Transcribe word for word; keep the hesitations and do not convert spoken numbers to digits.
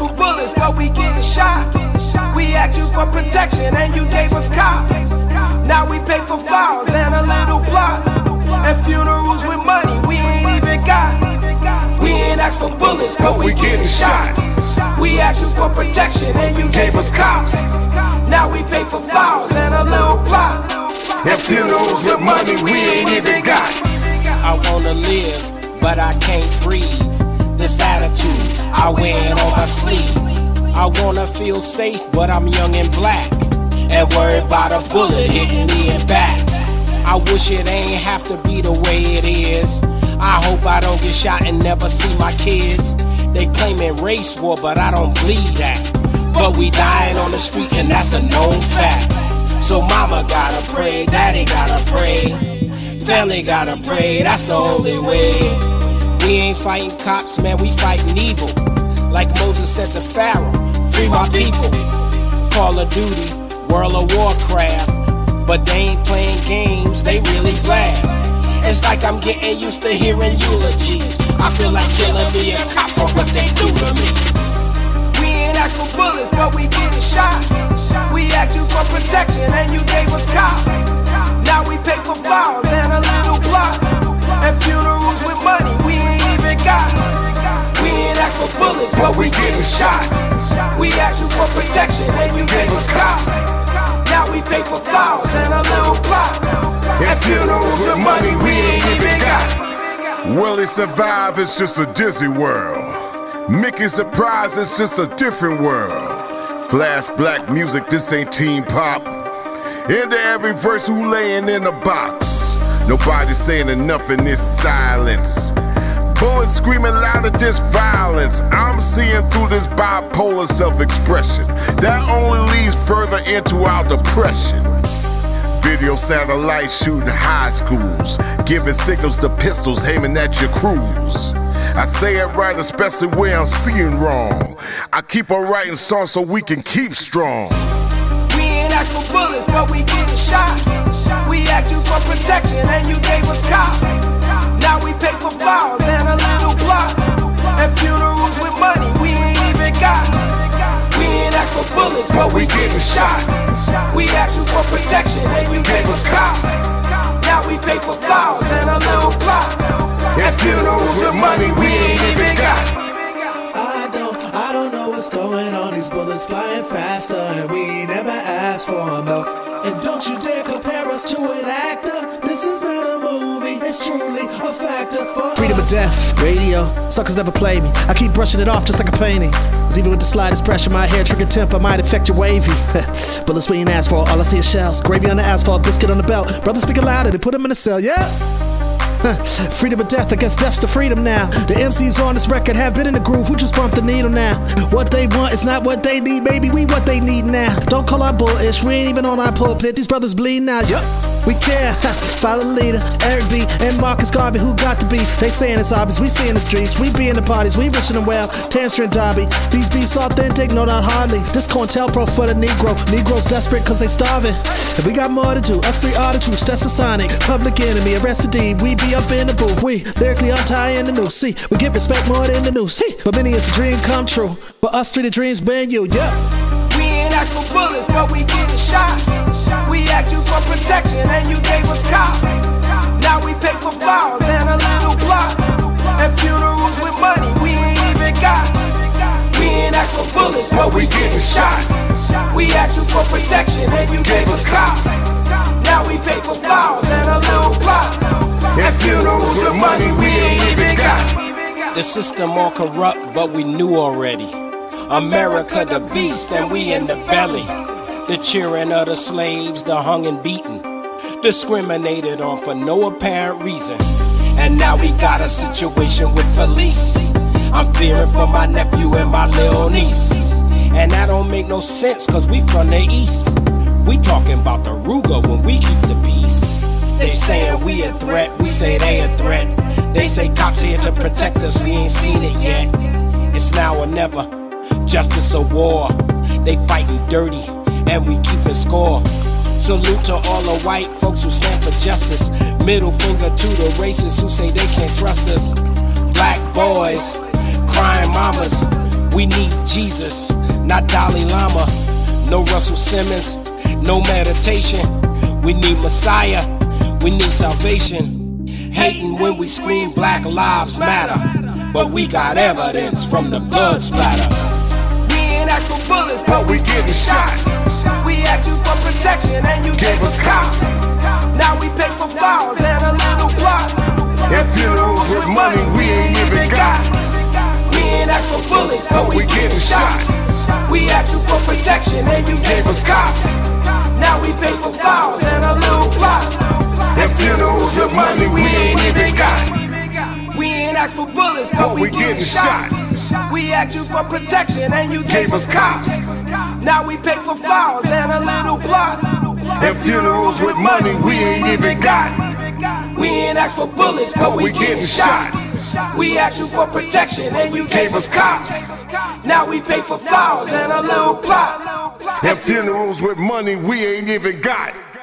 for bullets, but we getting shot. We asked you for protection and you gave us cops. Now we pay for flowers and a little plot, and funerals with money we ain't even got. We ain't asked for bullets, but we getting shot. We asked you for protection and you gave us cops. Now we pay for flowers and a little plot, and funerals with money we ain't even got. I wanna live, but I can't breathe. This attitude I wear it on my sleeve. I wanna feel safe, but I'm young and black, and worried about a bullet hitting me in back. I wish it ain't have to be the way it is. I hope I don't get shot and never see my kids. They claiming race war, but I don't believe that. But we dying on the streets and that's a known fact. So mama gotta pray, daddy gotta pray, family gotta pray, that's the only way. We ain't fighting cops, man, we fighting evil. Like Moses said to Pharaoh, free my people. Call of Duty, World of Warcraft, but they ain't playing games, they really blast. It's like I'm getting used to hearing eulogies. I feel like killing me a cop for what they do to me. We ain't asked for bullets, but we getting shot. We asked you for protection and you gave us cops. Now we pay for flowers and a little plot, and funerals with money we ain't even got. We ain't asked for bullets, but we getting shot. We asked you for protection and you gave us cops. Now we pay for flowers and a little plot, and funerals with money we ain't even got. Will he survive? It's just a dizzy world. Mickey surprise, it's just a different world. Flash black music, this ain't teen pop. Into every verse, who laying in a box? Nobody saying enough in this silence. Bullets screaming loud at this violence. I'm seeing through this bipolar self-expression that only leads further into our depression. Video satellites shooting high schools, giving signals to pistols aiming at your crews. I say it right, especially where I'm seeing wrong. I keep on writing songs so we can keep strong. We ain't asked for bullets, but we getting shot. We asked you for protection and you gave us cops. Now we pay for flowers and a little plot, and funerals with money we ain't even got. We ain't asked for bullets, but we getting shot. We asked you for protection and you gave us cops. Now we pay for flowers and a little plot, and funerals with money we ain't even got. I don't, I don't know what's going on. These bullets flying faster, and we never asked for them, no. And don't you dare compare us to an actor. This is not a movie, it's truly a factor for freedom us. of death, radio, suckers never play me. I keep brushing it off just like a painting. Even with the slightest pressure, my hair trigger temper might affect your wavy. Bullets we ain't asked for, all I see is shells. Gravy on the asphalt, biscuit on the belt. Brothers speaking louder, they put them in a cell, yeah? Freedom of death, I guess death's the freedom now. The M Cs on this record have been in the groove, who just bumped the needle now? What they want is not what they need, baby, we what they need now. Don't call our bullish, we ain't even on our pulpit. These brothers bleeding out, yup. We care, follow the leader, Eric B. and Marcus Garvey, who got the beef. They saying it's obvious, we see in the streets, we be in the parties, we wishing them well. Tanster and Darby, these beefs authentic, no not hardly. This COINTELPRO for the Negro, Negroes desperate cause they starving. And we got more to do, us three are the truth, that's a Sonic, Public Enemy, Arrested D, we be up in the booth. We lyrically untie in the noose, see, we get respect more than the noose. See, but many it's a dream come true, but us three the dreams been you, yeah. We ain't asked for bullets, but we getting shot. We asked you for protection and you gave us cops. Now we pay for flowers and a little plot, and funerals with money we ain't even got. We ain't asked for bullets, but we getting shot. We asked you for protection and you gave us cops. Now we pay for flowers and a little plot, and funerals with money we ain't even got. The system all corrupt, but we knew already. America the beast, and we in the belly. The cheering of the slaves, the hung and beaten, discriminated on for no apparent reason. And now we got a situation with police. I'm fearing for my nephew and my little niece. And that don't make no sense, cause we from the east. We talking about the Ruger when we keep the peace. They saying we a threat, we say they a threat. They say cops here to protect us, we ain't seen it yet. It's now or never, justice or war. They fighting dirty, and we keeping score. Salute to all the white folks who stand for justice. Middle finger to the racists who say they can't trust us. Black boys, crying mamas, We need Jesus, not Dalai Lama. No Russell Simmons, no meditation. We need Messiah, we need salvation. Hating when we scream Black Lives Matter, but we got evidence from the blood splatter. We ain't asked for bullets, but we getting shot. We asked you for protection and you Gave us cops. Now we pay for flowers and a little plot. And funerals with money we ain't even got. We ain't asked for bullets, but we getting shot. We asked you for protection and you Gave us cops. Now we pay for flowers and a little plot. And funerals with money we ain't even got. We ain't asked for bullets, but, but we getting shot. We asked you for protection and you gave us cops. Now we pay for flowers and a little plot. And funerals with money we ain't even got. We ain't asked for bullets, but, but we, we getting shot. We asked you for protection and you gave us cops. Now we pay for flowers and a little plot. And funerals with money we ain't even got.